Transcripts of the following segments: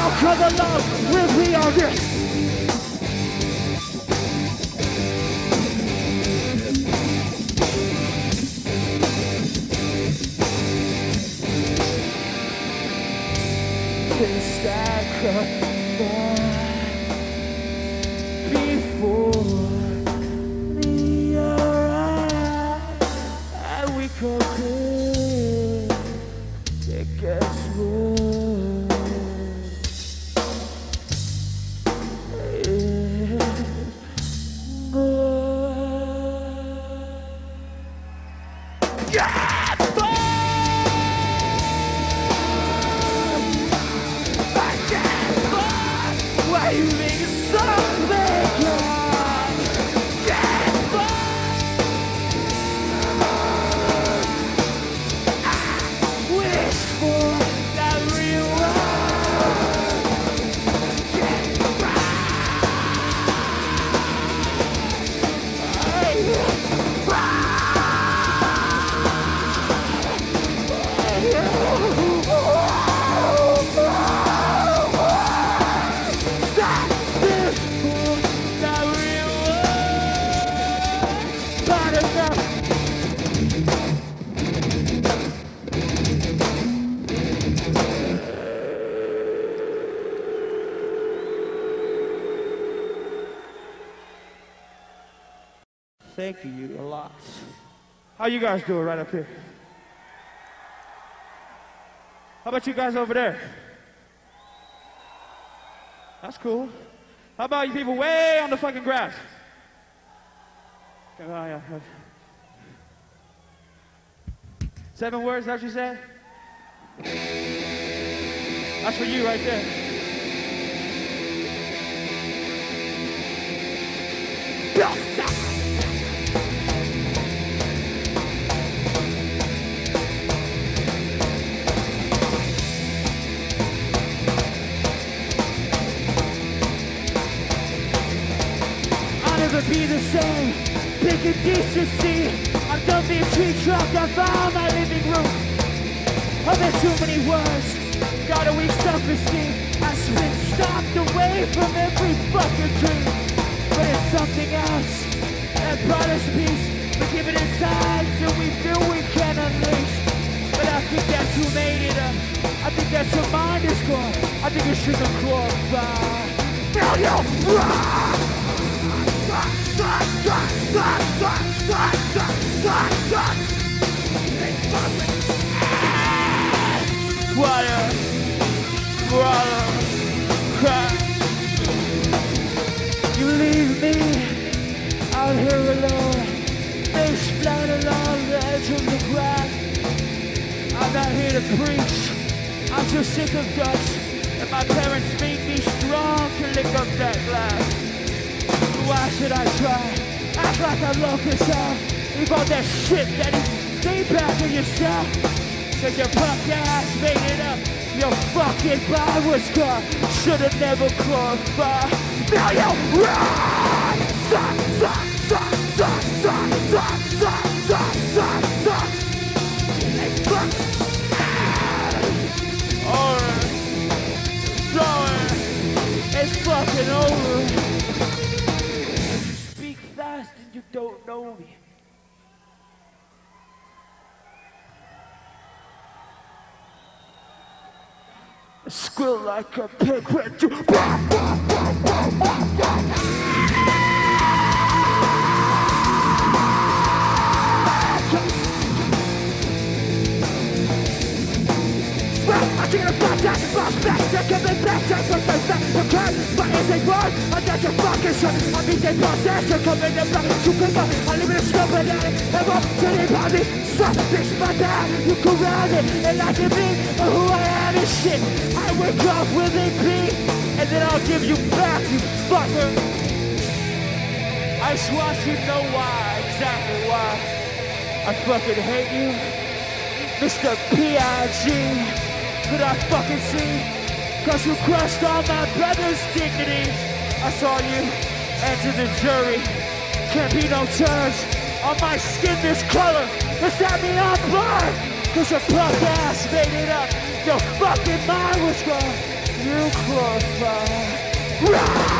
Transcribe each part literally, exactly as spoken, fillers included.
all come along with me on this. This that could before me arrive, and we could clear. It gets worse. Yeah! Why you make it so big? Yeah! I wish for that real Thank you a lot. How you guys doing right up here? How about you guys over there? That's cool. How about you people way on the fucking grass? Oh, yeah. Seven words, that's what you said? That's for you right there. Be the same, picking decency. I'm done being tree trucked, I found my living room. I've had too many words, got a weak self-esteem. I've been stopped away from every fucking dream. But it's something else that brought us peace. We're giving it time till we feel we can unleash. But I think that's who made it up. I think that's your mind is gone. I think it should have glorified. Million rock! Water, brother, cry. You leave me out here alone, face flat along the edge of the grass. I'm not here to preach, I'm just sick of dust, and my parents made me strong to lick up that glass. Why should I try? Act like I love this out. Leave all that shit that is. Stay back in yourself. Cause your punk ass made it up. Your fucking vibe was gone. Should've never glorified. Now you run! Suck, suck, suck, suck, suck, suck, suck, suck, suck, suck. Hey, fuck. Alright. Sorry. It's fucking over. And you don't know me. I squeal like a pig when you. I think I'm back, that's the boss back. They're coming back, that's what they're back. The curve, but is it wrong? I got your fucking shot. I mean, they process, they're coming in back. You can go, I live in a stupid alley. I'm up to the body. Stop, bitch, my dad. You go round it, and like it me, or who I am and shit. I wake up with a beat, and then I'll give you back, you fucker. I just want you to know why, exactly why. I fucking hate you. Mister P I G. Could I fucking see? Cause you crushed all my brother's dignity. I saw you enter the jury. Can't be no judge on my skin this color. Does that mean I'm blind? Cause your punk ass made it up. Your fucking mind was gone. You close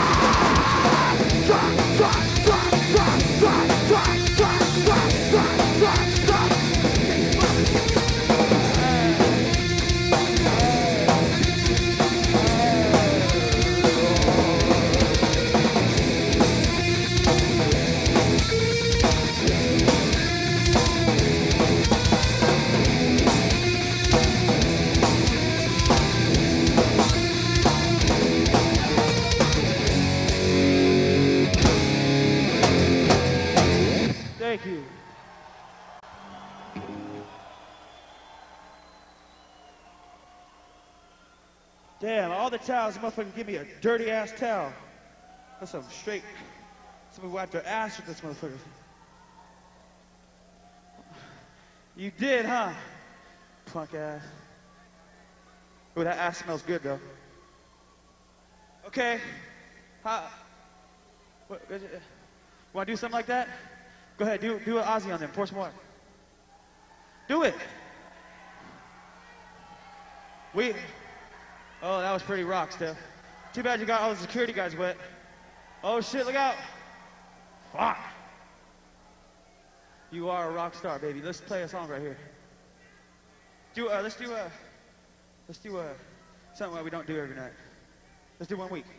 Thank you. Damn, all the towels, motherfucker give me a dirty ass towel. That's some straight, somebody wiped their ass with this motherfucker. You did, huh? Punk ass. Ooh, that ass smells good though. Okay. How, what, wanna do something like that? Go ahead, do, do an Ozzy on them. Pour some water. Do it. We. Oh, that was pretty rock stuff. Too bad you got all the security guys wet. Oh shit, look out. Fuck. You are a rock star, baby. Let's play a song right here. Do uh, let's do uh, let's do uh, something that we don't do every night. Let's do one week.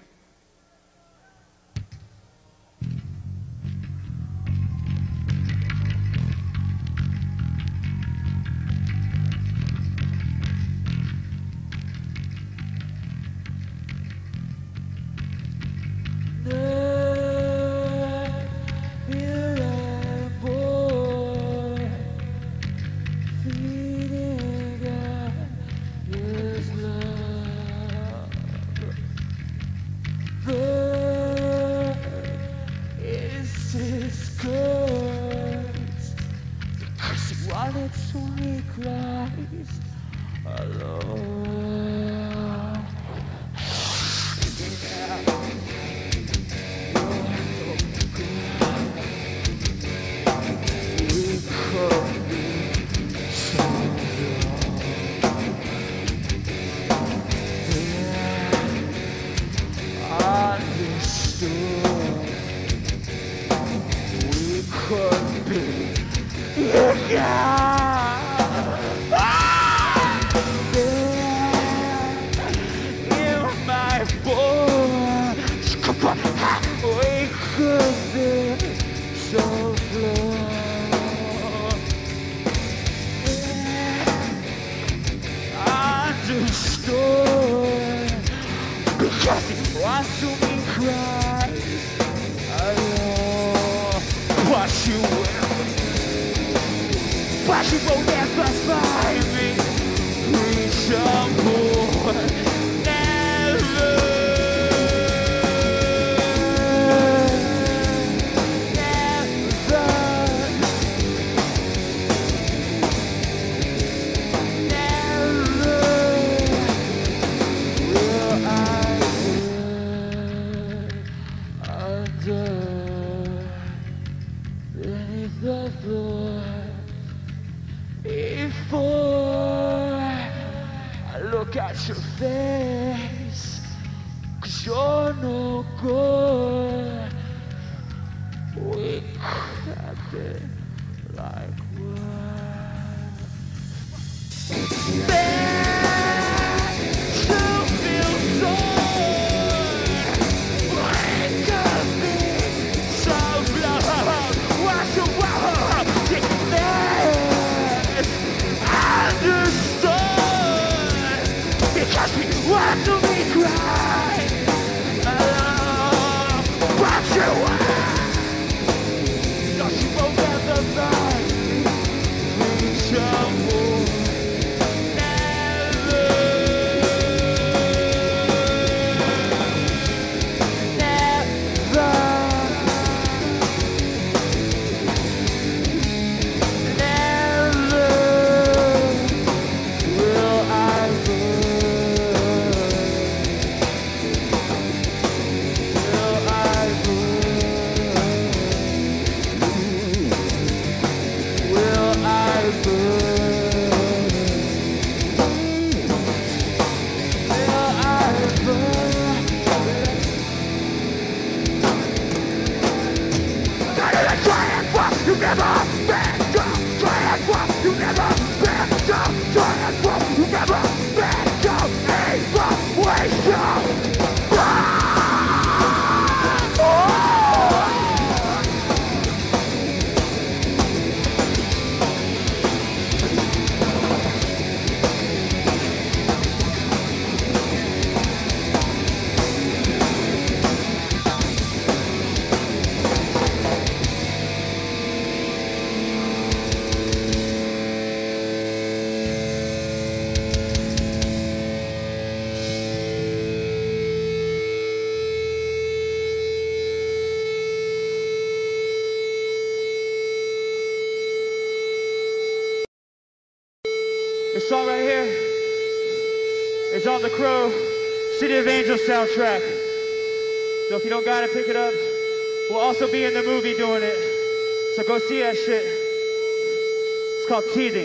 song right here is on the Crow City of Angels soundtrack. So if you don't got it, pick it up. We'll also be in the movie doing it. So go see that shit. It's called Teething.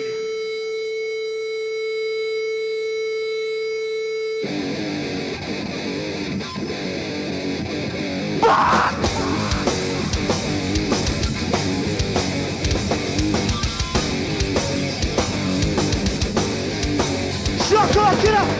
Come on, get up!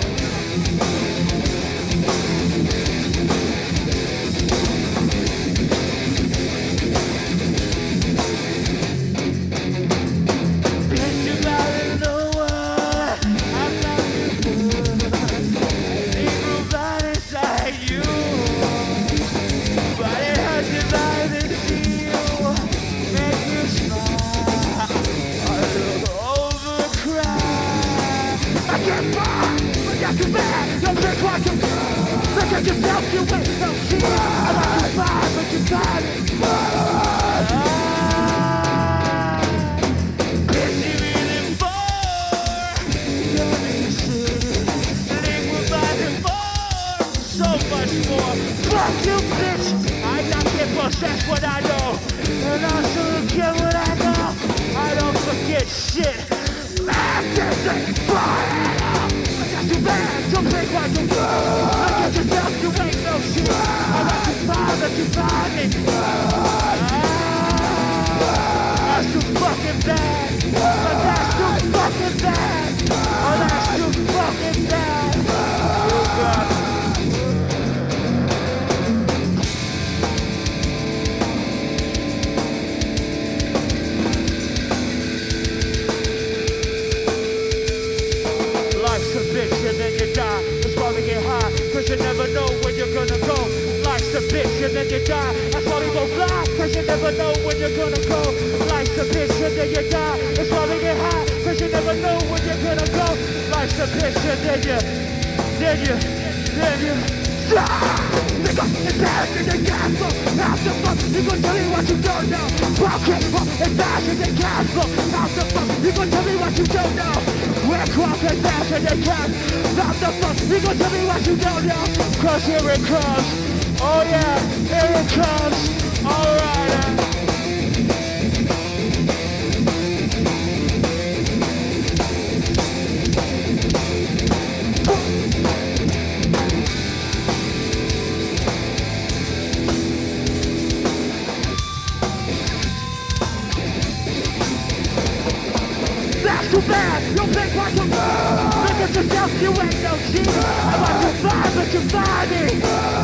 Look at yourself, you ain't no shit. I like you fine, but you got it. Bitch, you really for? You're in shit. And ain't we're fighting for so much more. Fuck you, bitch. I not get push, that's what I know. And I shouldn't get what I know. I don't forget shit. Last is fire. You bad, you big like you do. Look at yourself, you ain't no shit. I like you fine, but you find me. Ah, that's too fucking bad. But that's too fucking bad. Oh, that's too fucking bad. Oh, God. And then you die, that's why we get high, cause you never know when you're gonna go. Life's a bitch and then you die, that's why we go fly, cause you never know when you're gonna go. Life's a bitch and then you die, that's why we get high, cause you never know when you're gonna go. Life's a bitch and then you, then you, then you nigga, it's bad in the castle. How the fuck you gonna tell me what you don't know? Fuck it, it's bad in the castle. How the fuck you gonna tell me what you don't know? We're crossing back in the cat. How the fuck you gonna tell me what you don't know? Cause here it comes. Oh yeah, here it comes. Alright. Too bad, you big like a look at yourself, you ain't no shit. I want you fine, but you find me.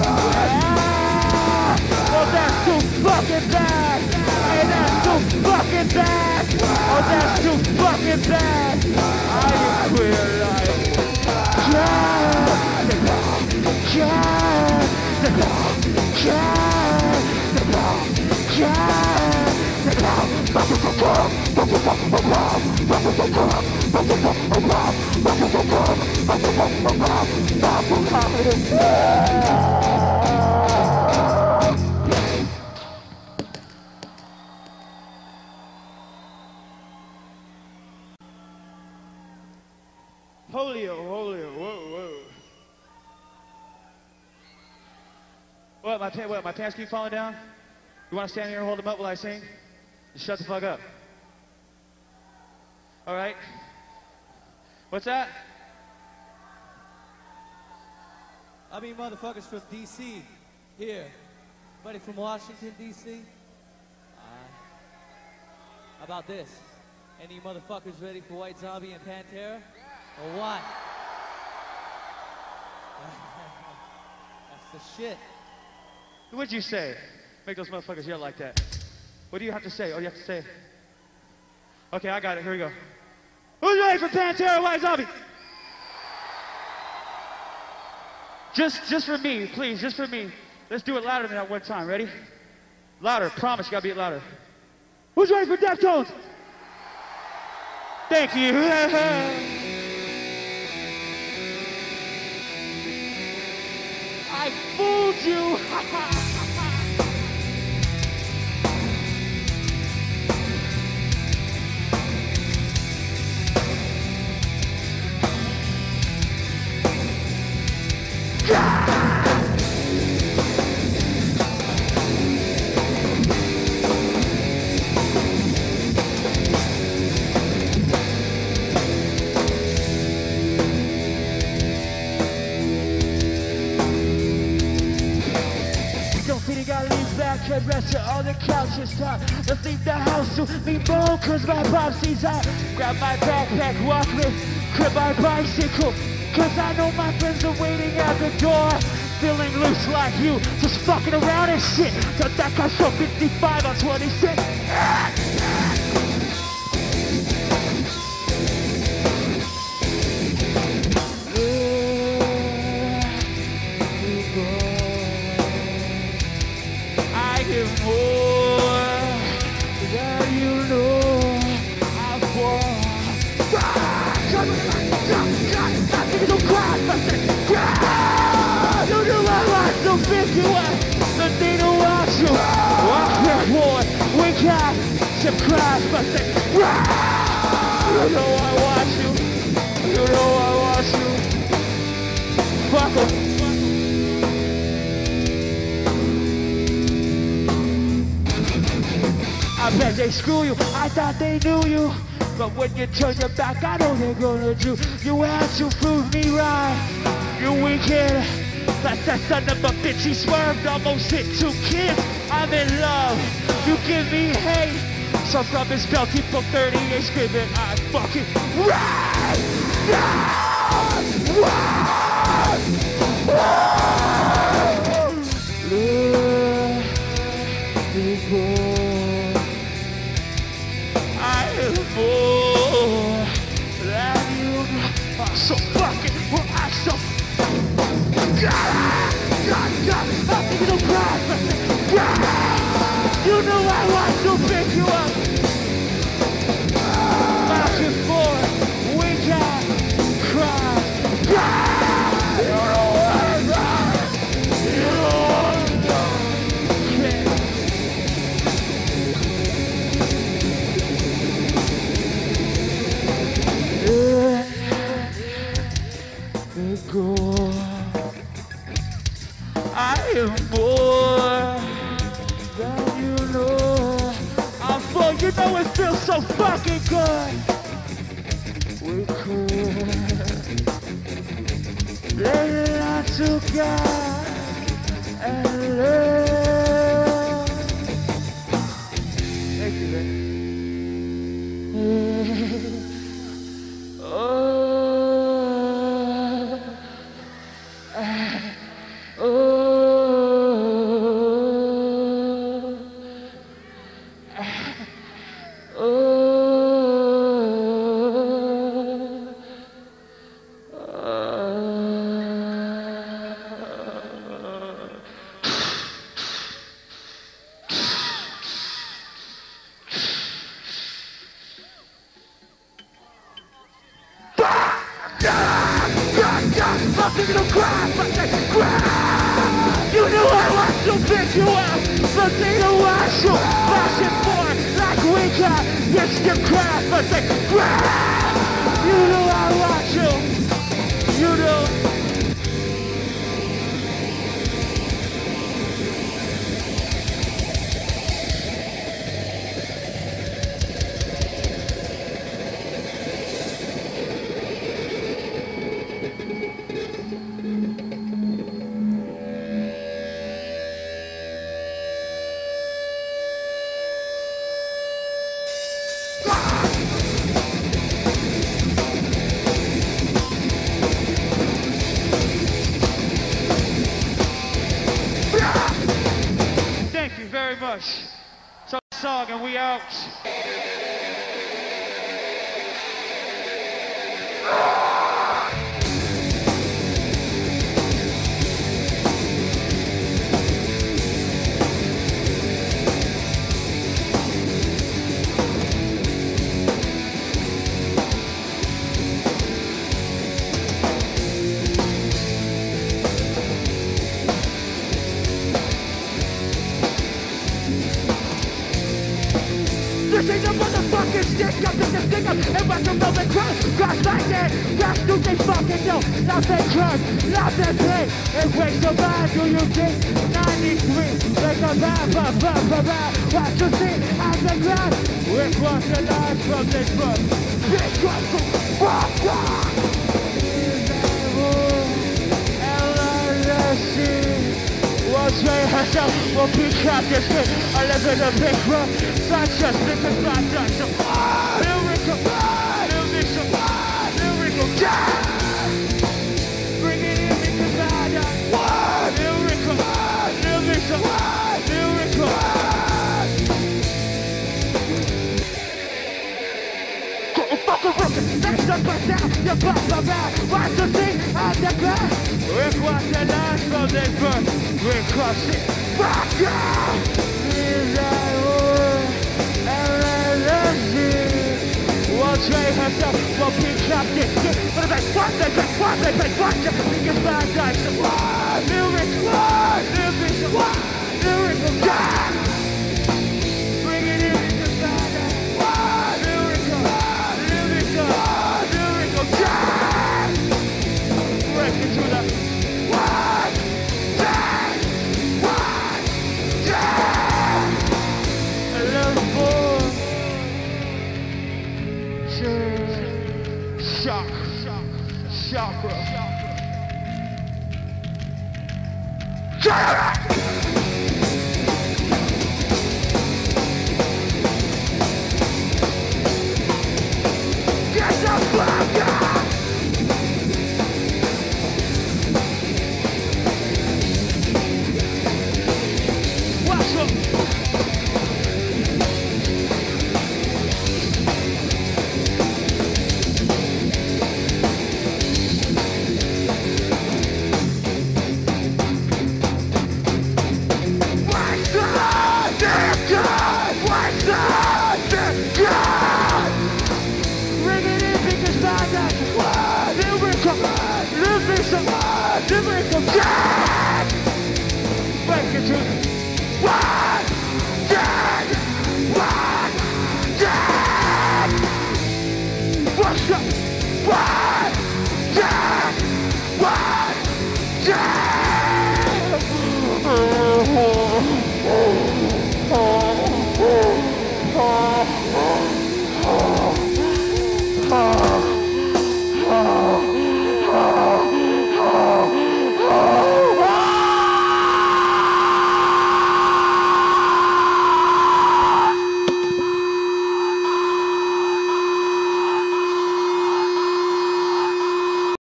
Ah, well that's too fucking bad. Hey, that's too fucking bad. Oh, that's too fucking bad. Are you queer like? Yeah, the ball, yeah, the ball, yeah, the ball, yeah, the ball. Polio, polio, whoa, whoa. What, my, what, my pants keep falling down? You want to stand here and hold them up while I sing? Just shut the fuck up. All right. What's that? I mean, motherfuckers from D C here. Buddy from Washington, D C Uh, how about this? Any motherfuckers ready for White Zombie and Pantera? Or what? That's the shit. What'd you say? Make those motherfuckers yell like that. What do you have to say? Oh, you have to say. Okay, I got it. Here we go. Who's ready for Pantera, White Zombie? Just, just for me, please, just for me. Let's do it louder than that one time. Ready? Louder. Promise, you gotta be louder. Who's ready for Deftones? Thank you. I fooled you. can rest it on the couch. It's time to leave the house to me more, cause my popsy's out. Grab my backpack, walk me, grab my bicycle, cause I know my friends are waiting at the door. Feeling loose like you, just fucking around and shit. Got that guy from fifty-five on twenty-six. I give more than you know I want. Don't cry, you know I want to pick you up. The thing to watch you. Walk here, boy. We got some cries, but say, you know I want you. You know I want you. Fuck em. I bet they screw you. I thought they knew you. But when you turn your back, I know they're gonna do. You had to prove me right. You wicked. That's that son of a bitch. He swerved, almost hit two kids. I'm in love. You give me hate. So from his belt, he put thirty-eight screaming, I fucking ride. I am more than you know. I'm so fucking, well, I'm so. God, God, God, I think it'll cry. You know I want to pick you up. Back and forth, we got cry. God, you know I got. You know I got. Go. I am more than you know. I'm full, you know it feels so fucking good. We could lay it out to God and love. Thank you, man. Oh. You know I want to pick you up, but they don't want you. Back and forth like we got. Yes, you cry, but they cry. You know I want you. You know. Thank you very much. So song and we out. This ain't a motherfucking stick up, it's a stick up, and watch them know and crush, crush like that, crush do they fucking know, love that crush, love that pain, it breaks your mind, do you think, ninety-three, like a bad, bad, bad, bad, bad, watch you see, out the ground, we're crossing lines from this book, this one from fuck off, is that room, L R S C, what What's right herself will be trapped this kid. I live in a big room. Sanchez, niggas, bad guys. Lyrical, lyrical, lyrical, yeah! Bring it in, niggas, bad guys. Lyrical, lyrical, lyrical. Get it fucking wicked. Next up, right now, you're back, my man. Watch the thing on the glass. Rick was the last from the first. Rick crossed it. Fuck yeah! Is that war? And let see. Won't trade herself, won't be trapped in shit. But if I squat, they can squat, they can squat. Just the biggest bad guys. Lyrics, lyrics, lyrics, yeah! Bring it in, niggas, bad guys. Lyrical, lyrical, lyrical, yeah! Break it to the one, two, one, two. A little more. Shock, chakra. Chakra.